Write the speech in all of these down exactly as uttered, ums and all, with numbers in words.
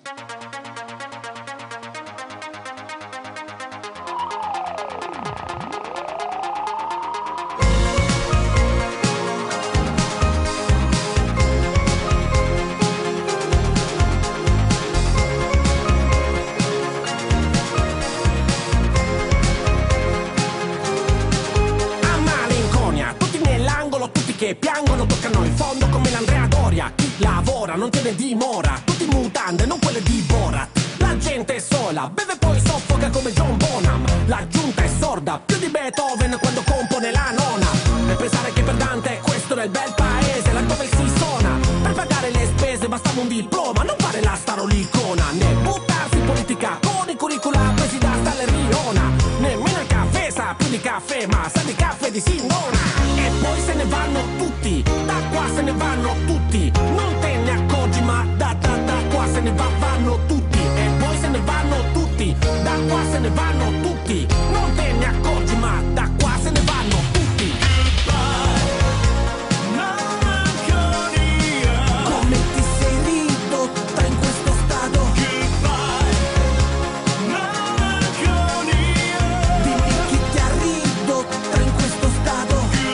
Che piangono, toccano il fondo come l'Andrea Doria. Chi lavora non tiene dimora, tutti in mutande, non quelle di Borat. La gente è sola, beve poi soffoca come John Bonham. La giunta è sorda, più di Beethoven quando compone la nona. E pensare che per Dante questo era il bel paese, laddove si suona. Per pagare le spese bastava un diploma, non fare la starolicona. Né buttarsi in politica con i curricula presi da Staleriona. Nemmeno il caffè sa più di caffè, ma sa di caffè di Sindona. E poi se ne vanno tutti, da qua se ne vanno tutti. Non te ne accorgi ma da da da qua se ne va, vanno tutti. E poi se ne vanno tutti, da qua se ne vanno tutti. Non te ne accorgi ma da qua se ne vanno tutti. Come ti sei ridotta in questo stato? Dimmi chi ti ha ridotta in questo stato.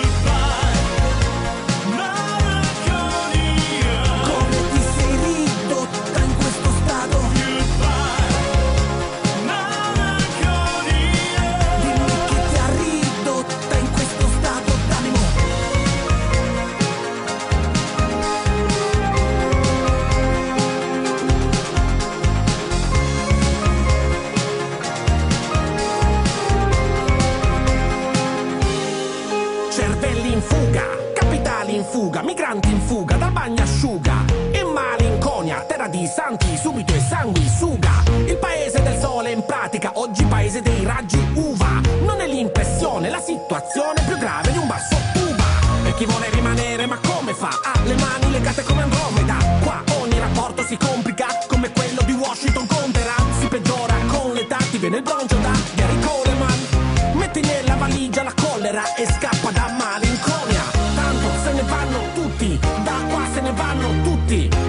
Cervelli in fuga, capitali in fuga, migranti in fuga, dal bagnasciuga. E malinconia, terra di santi, subito e sanguisuga. Il paese del sole in pratica, oggi paese dei raggi uva. Non è l'impressione, la situazione più grave di un basso tuba. E chi vuole rimanere ma come fa? Ha le mani legate come Andromeda. Qua ogni rapporto si complica, come quello di Washington con Teheran. Si peggiora con l'età, ti viene il broncio da Gary Coleman. Metti nella valigia la collera e scappa da malinconia. Tanto se ne vanno tutti, da qua se ne vanno tutti.